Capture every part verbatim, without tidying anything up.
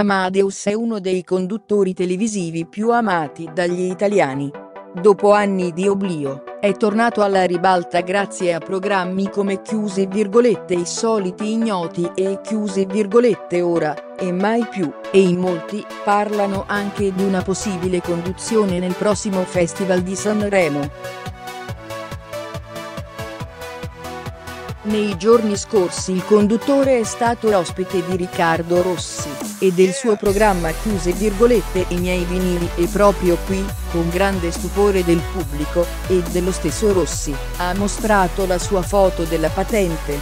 Amadeus è uno dei conduttori televisivi più amati dagli italiani. Dopo anni di oblio, è tornato alla ribalta grazie a programmi come Chiuse virgolette I soliti ignoti e Chiuse virgolette Ora e Mai più, e in molti parlano anche di una possibile conduzione nel prossimo Festival di Sanremo. Nei giorni scorsi il conduttore è stato ospite di Riccardo Rossi e del suo programma Chiuse virgolette I miei vinili, e proprio qui, con grande stupore del pubblico, e dello stesso Rossi, ha mostrato la sua foto della patente.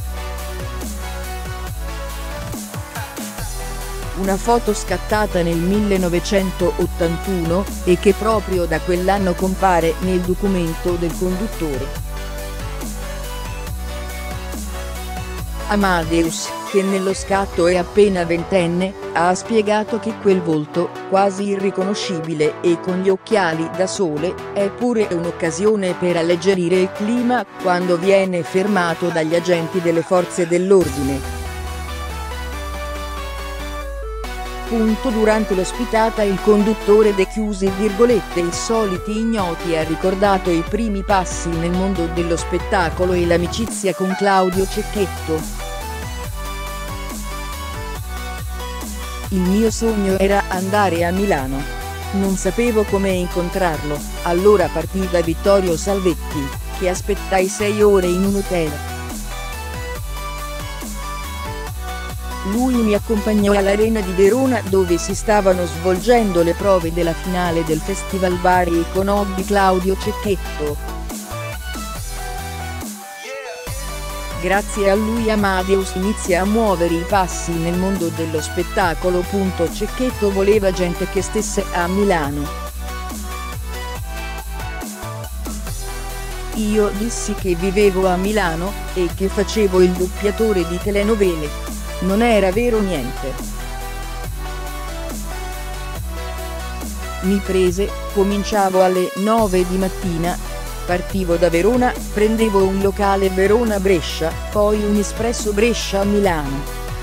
Una foto scattata nel millenovecentottantuno, e che proprio da quell'anno compare nel documento del conduttore. Amadeus, che nello scatto è appena ventenne, ha spiegato che quel volto, quasi irriconoscibile e con gli occhiali da sole, è pure un'occasione per alleggerire il clima quando viene fermato dagli agenti delle forze dell'ordine. Punto Durante l'ospitata il conduttore de Chiuse virgolette I soliti ignoti ha ricordato i primi passi nel mondo dello spettacolo e l'amicizia con Claudio Cecchetto. Il mio sogno era andare a Milano. Non sapevo come incontrarlo, allora partii da Vittorio Salvetti, che aspettai sei ore in un hotel. Lui mi accompagnò all'Arena di Verona dove si stavano svolgendo le prove della finale del Festival Bari e conobbi Claudio Cecchetto. Grazie a lui Amadeus inizia a muovere i passi nel mondo dello spettacolo. Cecchetto voleva gente che stesse a Milano. Io dissi che vivevo a Milano, e che facevo il doppiatore di telenovele. Non era vero niente. Mi prese, cominciavo alle nove di mattina. Partivo da Verona, prendevo un locale Verona-Brescia, poi un espresso Brescia-Milano.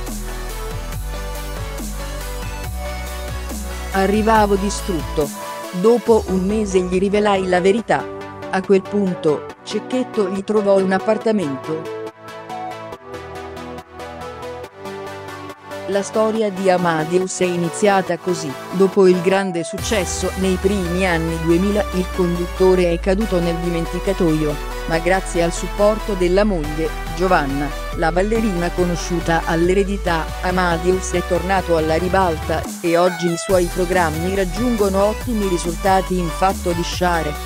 Arrivavo distrutto. Dopo un mese gli rivelai la verità. A quel punto, Cecchetto gli trovò un appartamento. La storia di Amadeus è iniziata così: dopo il grande successo nei primi anni duemila il conduttore è caduto nel dimenticatoio, ma grazie al supporto della moglie, Giovanna, la ballerina conosciuta all'Eredità, Amadeus è tornato alla ribalta, e oggi i suoi programmi raggiungono ottimi risultati in fatto di share.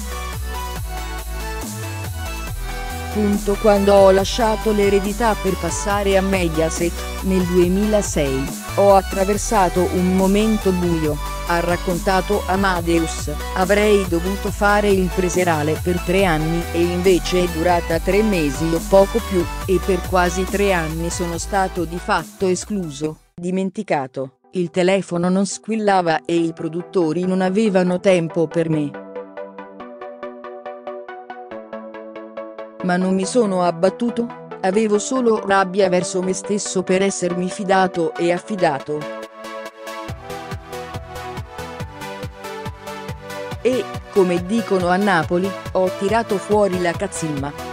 Quando ho lasciato l'Eredità per passare a Mediaset, nel duemilasei, ho attraversato un momento buio, ha raccontato Amadeus. Avrei dovuto fare il preserale per tre anni e invece è durata tre mesi o poco più, e per quasi tre anni sono stato di fatto escluso, dimenticato, il telefono non squillava e i produttori non avevano tempo per me. Ma non mi sono abbattuto, avevo solo rabbia verso me stesso per essermi fidato e affidato. E, come dicono a Napoli, ho tirato fuori la cazzimma.